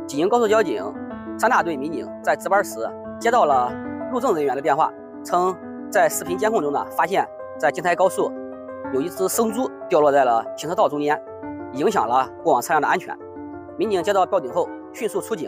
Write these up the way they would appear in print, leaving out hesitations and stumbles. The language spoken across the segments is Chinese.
济宁高速交警3大队民警在值班时接到了路政人员的电话，称在视频监控中呢，发现在京台高速有一只生猪掉落在了行车道中间，影响了过往车辆的安全。民警接到报警后，迅速出警。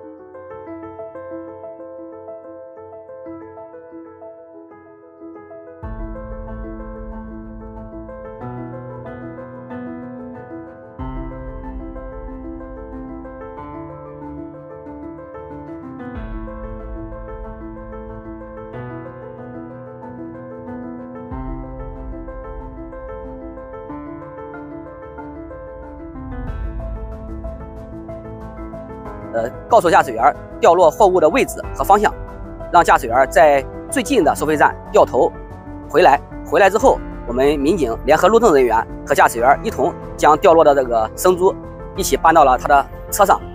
告诉驾驶员掉落货物的位置和方向，让驾驶员在最近的收费站掉头回来。回来之后，我们民警联合路政人员和驾驶员一同将掉落的这个生猪一起搬到了他的车上。